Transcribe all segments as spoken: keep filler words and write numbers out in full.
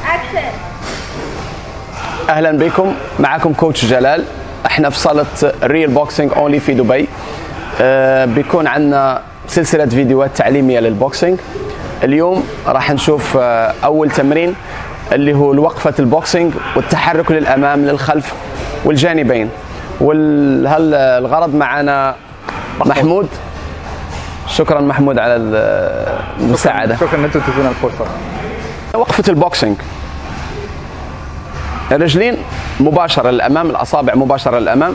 اهلا بكم، معكم كوتش جلال. احنا في صالة ريل بوكسينج اونلي في دبي. آه بيكون عندنا سلسلة فيديوهات تعليمية للبوكسينج. اليوم راح نشوف آه اول تمرين اللي هو وقفة البوكسينج والتحرك للامام للخلف والجانبين. والغرض معنا محمود. شكرا محمود على المساعدة. شكرا ان انتم تدونا الفرصة. وقفة البوكسينج، الرجلين مباشرة للأمام، الأصابع مباشرة للأمام،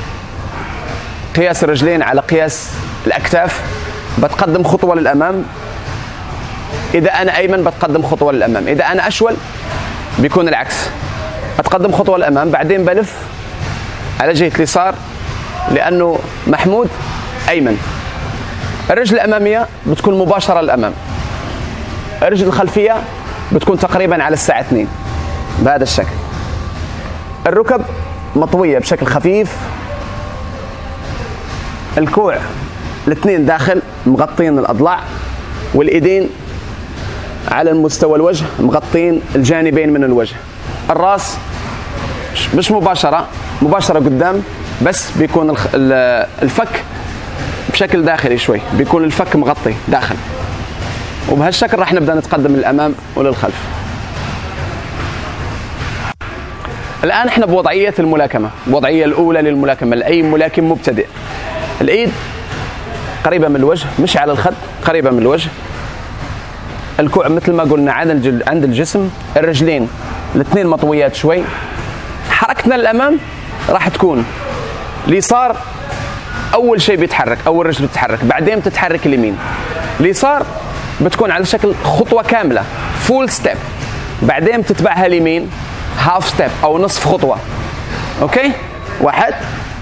قياس الرجلين على قياس الأكتاف. بتقدم خطوة للأمام، إذا أنا أيمن بتقدم خطوة للأمام، إذا أنا أشول بيكون العكس. أتقدم خطوة للأمام بعدين بلف على جهة اليسار لأنه محمود أيمن. الرجل الأمامية بتكون مباشرة للأمام، الرجل الخلفية بتكون تقريبا على الساعة اثنين بهذا الشكل. الركب مطوية بشكل خفيف، الكوع الاثنين داخل مغطين الأضلاع، والإيدين على المستوى الوجه مغطين الجانبين من الوجه. الرأس مش مباشرة مباشرة قدام، بس بيكون الفك بشكل داخلي شوي، بيكون الفك مغطي داخل. وبهالشكل راح نبدأ نتقدم للأمام وللخلف. الآن احنا بوضعية الملاكمة، الوضعية الأولى للملاكمة لأي ملاكم مبتدئ. الإيد قريبة من الوجه، مش على الخد، قريبة من الوجه. الكوع مثل ما قلنا عند الجسم. الرجلين الاثنين مطويات شوي. حركتنا للأمام راح تكون اليسار أول شيء بيتحرك، أول رجل بتتحرك، بعدين بتتحرك اليمين. اليسار بتكون على شكل خطوة كاملة فول ستيب، بعدين بتتبعها اليمين هاف ستيب أو نصف خطوة. أوكي؟ واحد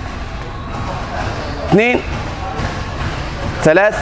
اثنين ثلاث.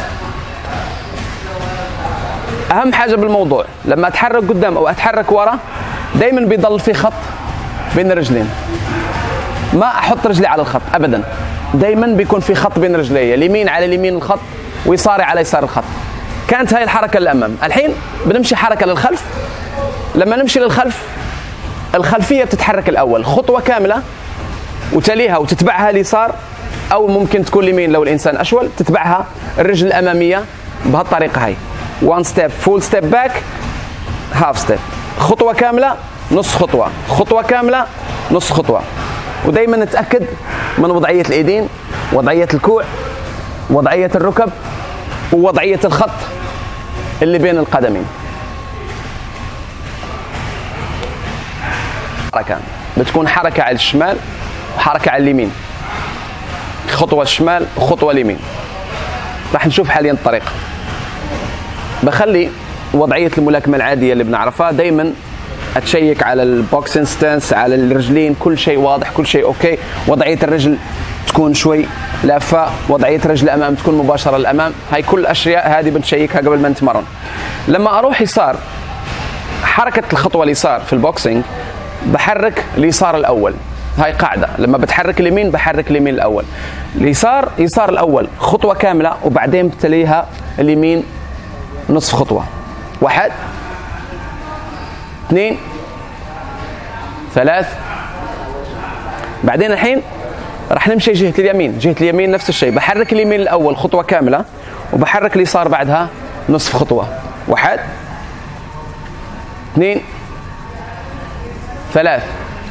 أهم حاجة بالموضوع لما أتحرك قدام أو أتحرك ورا دايما بيضل في خط بين الرجلين. ما أحط رجلي على الخط أبدا، دايما بيكون في خط بين رجلي، اليمين على اليمين الخط ويساري على يسار الخط. كانت هاي الحركة للأمام. الحين بنمشي حركة للخلف. لما نمشي للخلف الخلفية بتتحرك الأول خطوة كاملة وتليها وتتبعها اليسار، أو ممكن تكون اليمين لو الإنسان أشول تتبعها الرجل الأمامية بهالطريقة هاي. one step full step back half step، خطوة كاملة نص خطوة، خطوة كاملة نص خطوة. ودايما نتأكد من وضعية الإيدين، وضعية الكوع، وضعية الركب، ووضعية الخط اللي بين القدمين. حركة بتكون حركة على الشمال وحركة على اليمين، خطوة الشمال وخطوة اليمين. راح نشوف حاليا الطريقة. بخلي وضعية الملاكمة العادية اللي بنعرفها، دايما اتشيك على البوكسين ستانس، على الرجلين، كل شيء واضح، كل شيء اوكي. وضعية الرجل تكون شوي لافة، وضعية الرجل الامام تكون مباشرة للامام. هاي كل الاشياء هذه بنشيكها قبل ما نتمرن. لما اروح يسار، حركة الخطوة اليسار في البوكسينج بحرك اليسار الاول. هاي قاعدة، لما بتحرك اليمين بحرك اليمين الاول. اليسار يسار الاول خطوة كاملة، وبعدين بتليها اليمين نصف خطوة. واحد اثنين ثلاث. بعدين الحين راح نمشي جهة اليمين. جهة اليمين نفس الشيء، بحرك اليمين الأول خطوة كاملة، وبحرك اليسار بعدها نصف خطوة. واحد اثنين ثلاث.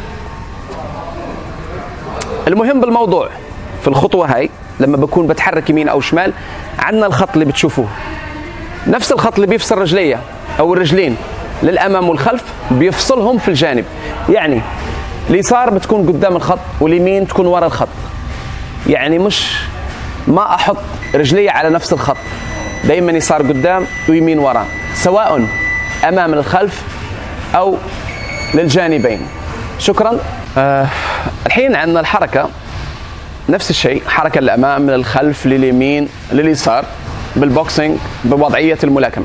المهم بالموضوع في الخطوة هاي لما بكون بتحرك يمين أو شمال، عندنا الخط اللي بتشوفوه نفس الخط اللي بيفصل رجلية أو الرجلين للأمام والخلف، بيفصلهم في الجانب. يعني اليسار بتكون قدام الخط واليمين تكون ورا الخط. يعني مش ما أحط رجلي على نفس الخط، دايما يسار قدام ويمين ورا، سواء أمام الخلف أو للجانبين. شكرا. آه الحين عندنا الحركة نفس الشيء، حركة للأمام للخلف لليمين لليسار بالبوكسينج بوضعية الملاكمة.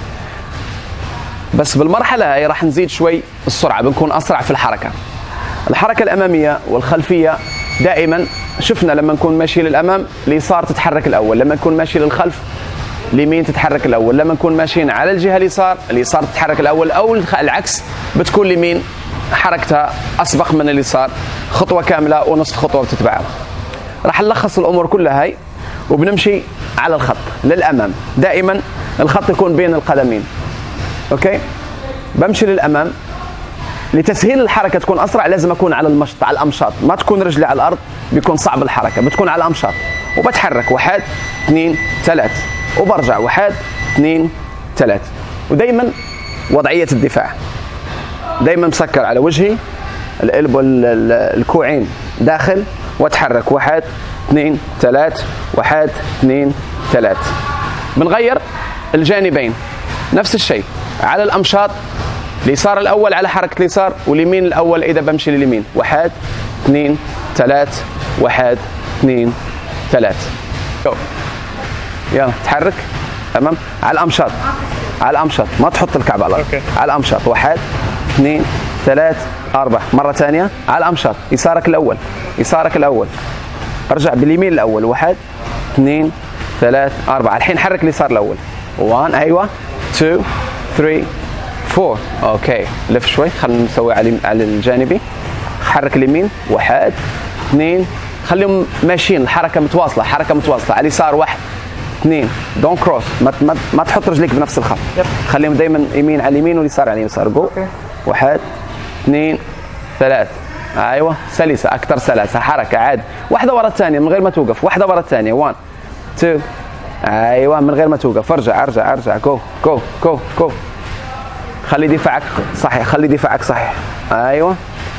بس بالمرحلة هاي راح نزيد شوي السرعة، بنكون أسرع في الحركة. الحركة الأمامية والخلفية دائما شفنا لما نكون ماشي للأمام اليسار تتحرك الأول، لما نكون ماشي للخلف اليمين تتحرك الاول. لما نكون ماشيين على الجهه اليسار، اليسار تتحرك الاول، او العكس بتكون اليمين حركتها اسبق من اليسار خطوه كامله ونصف خطوه بتتبعها. راح نلخص الامور كلها هاي وبنمشي على الخط للامام. دائما الخط يكون بين القدمين. اوكي، بمشي للامام. لتسهيل الحركه تكون اسرع لازم اكون على المشط، على الامشاط، ما تكون رجلي على الارض بيكون صعب الحركه، بتكون على الامشاط وبتحرك واحد اثنين ثلاث وبرجع واحد اثنين ثلاث. ودائما وضعيه الدفاع، دائما مسكر على وجهي، القلب والكوعين داخل واتحرك واحد اثنين ثلاث واحد اثنين ثلاث. بنغير الجانبين نفس الشيء على الامشاط، اليسار الاول على حركه اليسار واليمين الاول اذا بمشي لليمين. واحد اثنين ثلاث واحد اثنين ثلاث. يلا تحرك تمام على الامشاط، على الامشاط ما تحط الكعب على الارض. على الامشاط واحد اثنين ثلاث اربع. مره ثانيه على الامشاط، يسارك الاول، يسارك الاول، ارجع باليمين الاول. واحد اثنين ثلاث اربع. الحين حرك اليسار الاول. واحد ايوه اثنين ثلاثة أربعة. اوكي لف شوي، خلينا نسوي على على الجانبي. حرك اليمين واحد اثنين، خليهم ماشيين الحركه متواصله، حركه متواصله على اليسار. واحد اثنين دون كروس، ما, ما, ما تحط رجليك بنفس الخط، خليهم دائما يمين على اليمين واليسار على اليسار. جو واحد اثنين ثلاث. ايوه سلسه، اكثر سلاسه، حركه عاد واحده ورا الثانيه من غير ما توقف، واحده ورا الثانيه. واحد اثنين ايوه من غير ما توقف. ارجع ارجع ارجع. جو جو جو جو. خلي دفاعك صحيح، خلي دفاعك صحيح. ايوه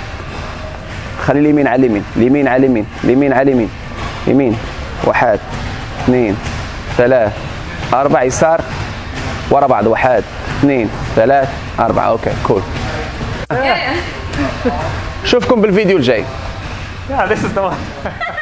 خلي اليمين على اليمين، اليمين على اليمين، اليمين على اليمين، يمين. واحد اثنين ثلاث أربع. يسار ورا بعض. واحد اثنين ثلاث أربعة. أوكي كول. شوفكم بالفيديو الجاي. Yeah, this is the one.